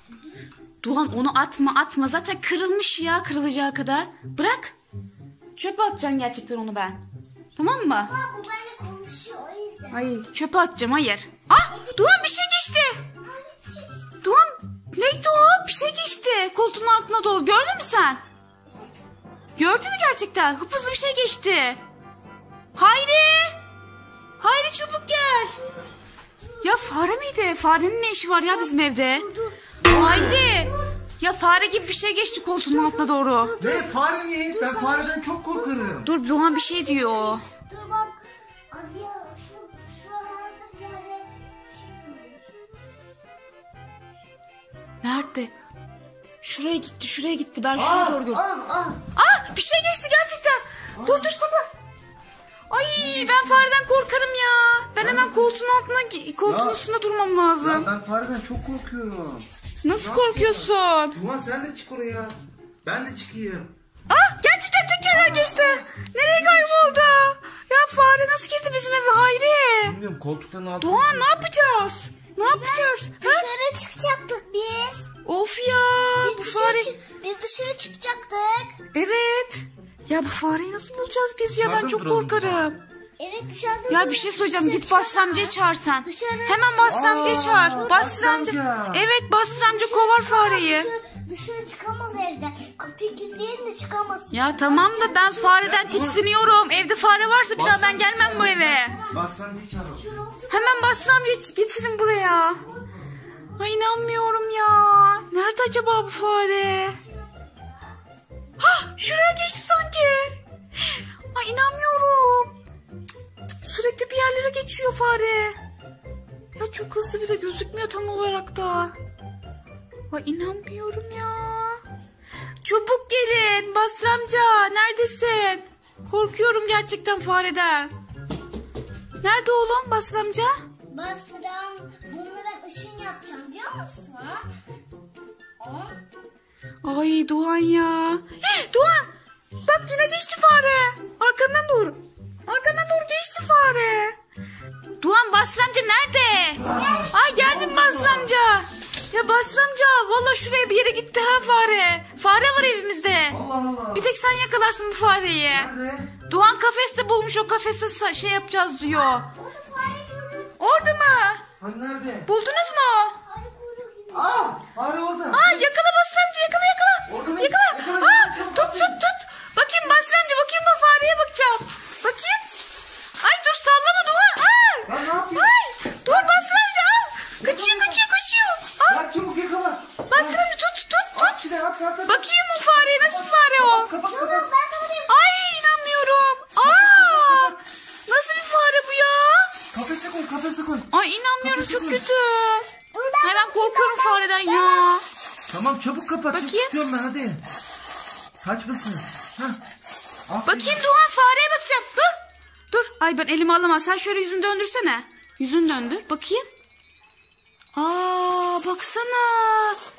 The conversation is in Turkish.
Doğan onu atma. Zaten kırılmış ya, kırılacağı kadar. Bırak. Çöpe atacaksın gerçekten onu ben. Tamam mı? Baba bu benimle konuşuyor o yüzden. Hayır, çöpe atacağım, hayır. Ah, Doğan bir şey geçti. Doğan neydi o? Bir şey geçti. Koltuğun altına doğru. Gördün mü sen? Gördün mü gerçekten? Hızlı bir şey geçti. Hayri çabuk gel. Ya fare miydi? Farenin ne işi var ya bizim evde? Hayri. Ya fare gibi bir şey geçti koltuğun altına doğru. Ne fare mi? Ben fareden çok korkarım. Dur Doğan bir şey diyor. Dur bak. Hadi ya şuralarda bir yere Nerede? Şuraya gitti. Ben şuraya doğru gördüm. Bir şey geçti gerçekten. Dur sabır. Ay ben fareden korkarım ya. Ben hemen koltuğun üstünde durmam lazım. Ya ben fareden çok korkuyorum. Nasıl korkuyorsun? Duman sen de çık oraya. Ben de çıkayım. Gerçekten tekrardan geçti. Nereye kayboldu? Ya fare nasıl girdi bizim eve Hayri? Bilmiyorum koltukların altına. Doğan ne yapacağız? Ne yapacağız? dışarı çıkacaktık biz. Of ya. Bu fare. Biz dışarı çıkacaktık. Evet. Ya bu fareyi nasıl bulacağız biz ya? Ben Dışarıda çok duralım korkarım. Evet dışarıda. Ya bir şey söyleyeceğim. Git Basri amcayı çağır sen. Dışarı. Hemen Basri amcayı çağır. Basri Basri amca. amca. Evet Basri amca kovar fareyi. Dışarı çıkamaz evden. Kapıyı kilitleyin de çıkamaz. Ya tamam da ben fareden tiksiniyorum. Evde fare varsa bir daha ben gelmem bu eve. Basran bir çağır. Hemen Basri amcayı getirin buraya. Ay inanmıyorum ya. Nerede acaba bu fare? Şuraya geçti sanki. Ay inanmıyorum. Sürekli bir yerlere geçiyor fare. Ya çok hızlı bir de gözükmüyor tam olarak da. Ay inanmıyorum ya. Çabuk gelin Basri amca, neredesin? Korkuyorum gerçekten fareden. Nerede oğlum Basri amca? Basram, bununla ben ışın yapacağım biliyor musun? Ay Doğan ya. Doğan bak yine geçti fare. Arkandan doğru geçti fare. Doğan Basri amca nerede? Ay geldim Basri amca. Ya Basri amca valla şuraya bir yere gitti ha fare. Fare var evimizde. Allah Allah. Bir tek sen yakalarsın bu fareyi. Nerede? Doğan kafeste bulmuş, o kafese şey yapacağız diyor. Orada mı? Hani nerede? Buldunuz mu? Fare orada. Yakala Basri amca, yakala. Orada mı? Yakala. Tut. Bakayım Basri amca, bakayım bu fareye bakacağım. Bakayım. Ay dur sallama Doğan. Ben ne yapayım? Dur Basri amca al. Kaçıyor. Ya çabuk yakala. Basri amca tut. At içine at. Bakayım o fareye, nasıl fare o? Kapat. Ay inanmıyorum. Nasıl bir fare bu ya? Kafese koy. Ay inanmıyorum, çok kötü. Dur Ay ben korkuyorum fareden ya. Tamam çabuk kapat. Bakayım. Tutuyorum ben hadi. Kaçmasın. Bakayım Doğan, fareye bakacağım. Dur. Ay ben elimi alamam. Sen şöyle yüzünü döndürsene. Yüzünü döndür. Bakayım. Baksana.